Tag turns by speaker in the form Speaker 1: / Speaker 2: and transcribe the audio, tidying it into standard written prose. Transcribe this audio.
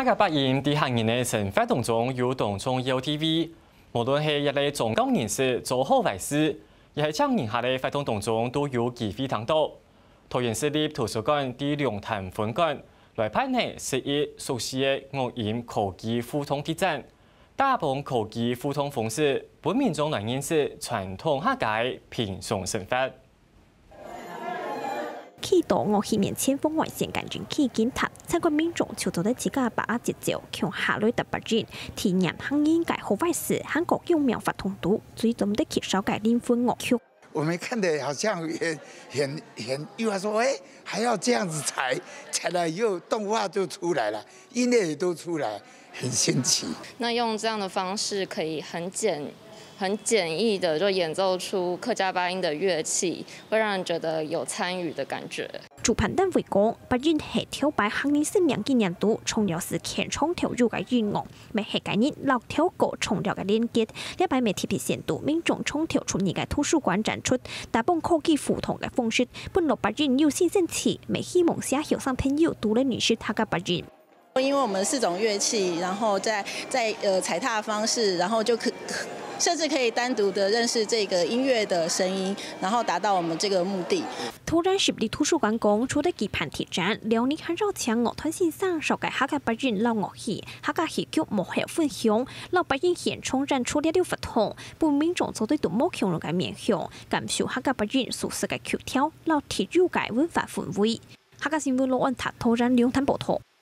Speaker 1: 客家北音在行业的生活当中有当中 UTV， 无论是一类中高人士做好坏事，也是将年下的活动当中都有机会谈到。桃园市立图书馆第龙潭分馆来派呢11熟悉的乐音科技互通体展，大帮科技互通方式，本民众来认识传统客家平常生活。
Speaker 2: 启动乐器面前锋外线感觉起检查，参观民众就做得自家把握节奏，向下类特别人体验行业界好坏事，韩国用妙法通读，最终的介绍改灵魂乐曲。
Speaker 3: 我们看的好像很意外，说还要这样子踩了以后动画就出来了，音乐也都出来，很新奇。
Speaker 4: 那用这样的方式可以很简易的就演奏出客家八音的乐器，会让人觉得有参与的感觉。
Speaker 2: 主办单位讲，八音系跳摆行年生命纪念度，重要是牵创跳入嘅音乐，咪系今日老跳过重要嘅连接。呢摆咪特别限度，民众创跳出你嘅图书馆展出，大帮科技互通嘅方式，本落八音有新鲜词，咪希望下后生朋友读了女士他嘅八音。
Speaker 5: 因为我们4种乐器，然后在踩踏方式，然后就甚至可以单独的认识这个音乐的声音，然后达到我们这个目的。
Speaker 2: 突然市立图书馆讲，除了举办体展，辽宁很少请乐团先生授给客家八音老乐器，客家戏曲幕后分享，老八音现场展出了不同，本民众做对独幕强人嘅面向，感受客家八音熟悉嘅曲调，老铁入嘅文化氛围。客家新闻罗安塔突然两谈报道。